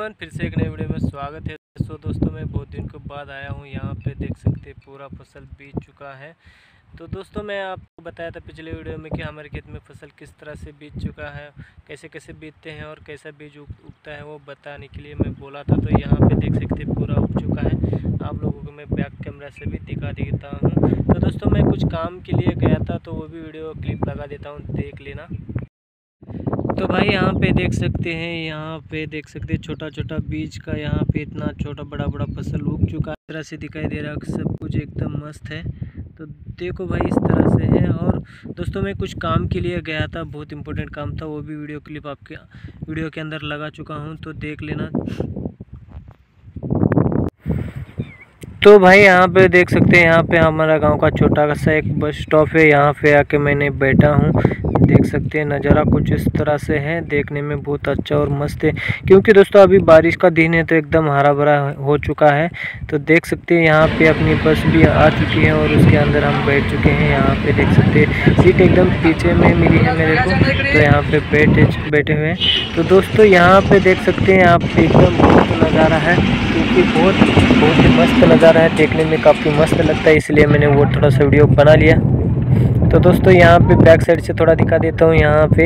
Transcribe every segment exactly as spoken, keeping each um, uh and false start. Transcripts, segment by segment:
Everyone, फिर से एक नई वीडियो में स्वागत है। सो दोस्तों, मैं बहुत दिन के बाद आया हूँ यहाँ पे। देख सकते हैं पूरा फसल बीत चुका है। तो दोस्तों, मैं आपको बताया था पिछले वीडियो में कि हमारे खेत में फसल किस तरह से बीत चुका है, कैसे कैसे बीतते हैं और कैसा बीज उगता है वो बताने के लिए मैं बोला था। तो यहाँ पे देख सकते हैं पूरा उग चुका है। आप लोगों को मैं बैक कैमरा से भी दिखा देता हूँ। तो दोस्तों, मैं कुछ काम के लिए गया था तो वो भी वीडियो क्लिप लगा देता हूँ, देख लेना। तो भाई यहाँ पे देख सकते हैं, यहाँ पे देख सकते हैं छोटा छोटा बीज का यहाँ पे इतना छोटा बड़ा बड़ा फसल उग चुका है। इस तरह से दिखाई दे रहा है, सब कुछ एकदम मस्त है। तो देखो भाई, इस तरह से है। और दोस्तों, मैं कुछ काम के लिए गया था, बहुत इंपॉर्टेंट काम था, वो भी वीडियो क्लिप आपके वीडियो के अंदर लगा चुका हूँ, तो देख लेना। तो भाई यहाँ पे देख सकते हैं, यहाँ पे हमारा गांव का छोटा सा एक बस स्टॉप है। यहाँ पे आके मैंने बैठा हूँ। देख सकते हैं नज़ारा कुछ इस तरह से है, देखने में बहुत अच्छा और मस्त है। क्योंकि दोस्तों अभी बारिश का दिन है तो एकदम हरा भरा हो चुका है। तो देख सकते हैं यहाँ पे अपनी बस भी आ चुकी है और उसके अंदर हम बैठ चुके हैं। यहाँ पे देख सकते हैं सीट एकदम पीछे में मिली है मेरे को, तो यहाँ पे बैठे बैठे हुए हैं। तो दोस्तों यहाँ पे देख सकते हैं आप, एकदम मस्त नज़ारा है। क्योंकि बहुत बहुत ही मस्त नज़ारा है, देखने में काफ़ी मस्त लगता है, इसलिए मैंने वो थोड़ा सा वीडियो बना लिया। तो दोस्तों यहाँ पे बैक साइड से थोड़ा दिखा देता हूँ। यहाँ पे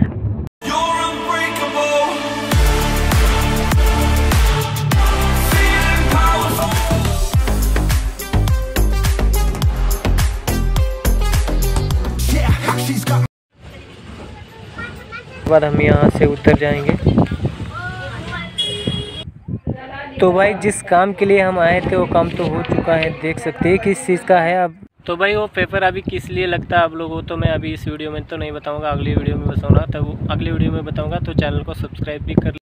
बाद हम यहाँ से उतर जाएंगे। तो भाई जिस काम के लिए हम आए थे वो काम तो हो चुका है। देख सकते हैं किस चीज़ का है। अब तो भाई वो पेपर अभी किस लिए लगता है आप लोगों को, तो मैं अभी इस वीडियो में तो नहीं बताऊंगा, अगली वीडियो में बताऊंगा। तो अगली वीडियो में बताऊंगा। तो चैनल को सब्सक्राइब भी कर